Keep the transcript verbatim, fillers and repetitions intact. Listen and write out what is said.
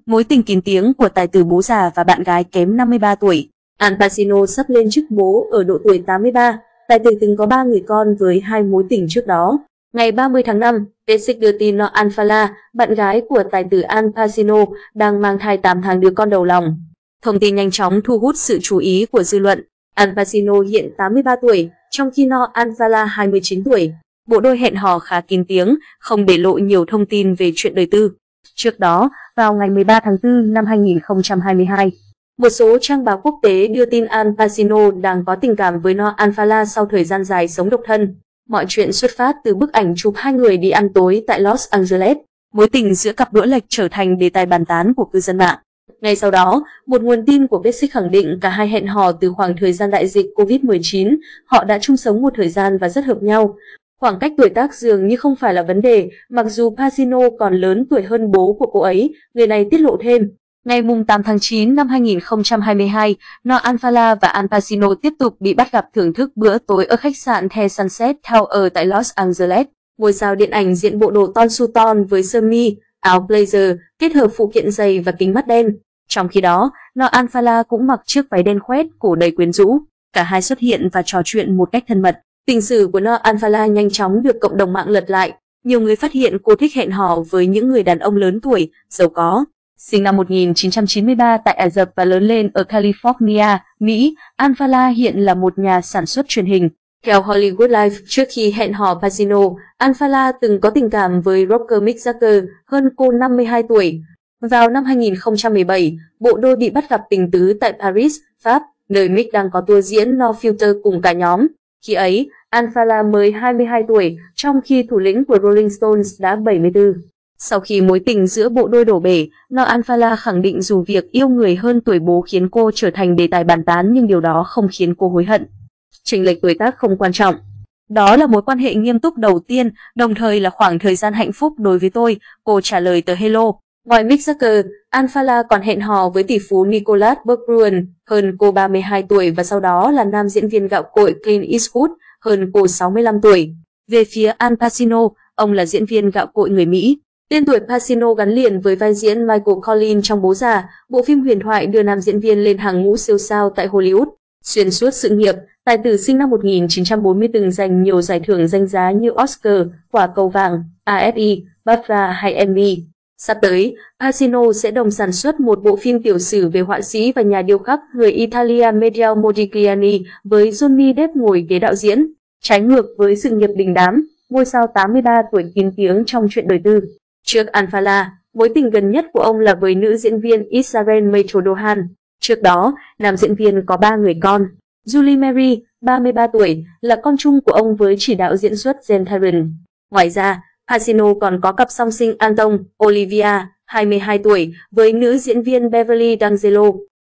Mối tình kín tiếng của tài tử bố già và bạn gái kém năm mươi ba tuổi. Al Pacino sắp lên chức bố ở độ tuổi tám mươi ba. Tài tử từng có ba người con với hai mối tình trước đó. Ngày ba mươi tháng năm, Basic đưa tin Noa Alfallah, bạn gái của tài tử Al Pacino, đang mang thai tám tháng đứa con đầu lòng. Thông tin nhanh chóng thu hút sự chú ý của dư luận. Al Pacino hiện tám mươi ba tuổi, trong khi Noa Alfallah hai mươi chín tuổi. Bộ đôi hẹn hò khá kín tiếng, không để lộ nhiều thông tin về chuyện đời tư. Trước đó, vào ngày mười ba tháng tư năm hai nghìn không trăm hai mươi hai, một số trang báo quốc tế đưa tin Al Pacino đang có tình cảm với Noa Alfallah sau thời gian dài sống độc thân. Mọi chuyện xuất phát từ bức ảnh chụp hai người đi ăn tối tại Los Angeles. Mối tình giữa cặp đũa lệch trở thành đề tài bàn tán của cư dân mạng. Ngay sau đó, một nguồn tin của Basic khẳng định cả hai hẹn hò từ khoảng thời gian đại dịch Covid mười chín. Họ đã chung sống một thời gian và rất hợp nhau. Khoảng cách tuổi tác dường như không phải là vấn đề, mặc dù Pacino còn lớn tuổi hơn bố của cô ấy, người này tiết lộ thêm. Ngày tám tháng chín năm hai nghìn không trăm hai mươi hai, Noa Alfallah và Al Pacino tiếp tục bị bắt gặp thưởng thức bữa tối ở khách sạn The Sunset Tower tại Los Angeles. Ngôi sao điện ảnh diện bộ đồ ton su ton với sơ mi, áo blazer, kết hợp phụ kiện giày và kính mắt đen. Trong khi đó, Noa Alfallah cũng mặc chiếc váy đen khoét, cổ đầy quyến rũ. Cả hai xuất hiện và trò chuyện một cách thân mật. Tình sử của Noa Alfallah nhanh chóng được cộng đồng mạng lật lại. Nhiều người phát hiện cô thích hẹn hò với những người đàn ông lớn tuổi, giàu có. Sinh năm một nghìn chín trăm chín mươi ba tại Ả Rập và lớn lên ở California, Mỹ, Alfallah hiện là một nhà sản xuất truyền hình. Theo Hollywood Life, trước khi hẹn hò Pacino, Alfallah từng có tình cảm với rocker Mick Jagger, hơn cô năm mươi hai tuổi. Vào năm hai nghìn không trăm mười bảy, bộ đôi bị bắt gặp tình tứ tại Paris, Pháp, nơi Mick đang có tour diễn No Filter cùng cả nhóm. Khi ấy, Alfallah mới hai mươi hai tuổi, trong khi thủ lĩnh của Rolling Stones đã bảy mươi tư. Sau khi mối tình giữa bộ đôi đổ bể, Noa Alfallah khẳng định dù việc yêu người hơn tuổi bố khiến cô trở thành đề tài bàn tán nhưng điều đó không khiến cô hối hận. Chênh lệch tuổi tác không quan trọng. Đó là mối quan hệ nghiêm túc đầu tiên, đồng thời là khoảng thời gian hạnh phúc đối với tôi, cô trả lời tờ Hello. Ngoài Mick Jagger, Alfallah còn hẹn hò với tỷ phú Nicholas Berggruen, hơn cô ba mươi hai tuổi, và sau đó là nam diễn viên gạo cội Clint Eastwood, hơn cô sáu mươi lăm tuổi. Về phía Al Pacino, ông là diễn viên gạo cội người Mỹ. Tên tuổi Pacino gắn liền với vai diễn Michael Collins trong Bố Già, bộ phim huyền thoại đưa nam diễn viên lên hàng ngũ siêu sao tại Hollywood. Xuyên suốt sự nghiệp, tài tử sinh năm một nghìn chín trăm bốn mươi từng giành nhiều giải thưởng danh giá như Oscar, Quả Cầu Vàng, a ép i, BAFTA hay Emmy. Sắp tới, Pacino sẽ đồng sản xuất một bộ phim tiểu sử về họa sĩ và nhà điêu khắc người Italia Matteo Modigliani với Johnny Depp ngồi ghế đạo diễn. Trái ngược với sự nghiệp đình đám, ngôi sao tám mươi ba tuổi kín tiếng trong chuyện đời tư. Trước Alfallah, mối tình gần nhất của ông là với nữ diễn viên Israel Metro-Dohan. Trước đó, nam diễn viên có ba người con. Julie Mary, ba mươi ba tuổi, là con chung của ông với chỉ đạo diễn xuất Jen Tyron. Ngoài ra, Pacino còn có cặp song sinh Anton, Olivia, hai mươi hai tuổi, với nữ diễn viên Beverly D'Angelo.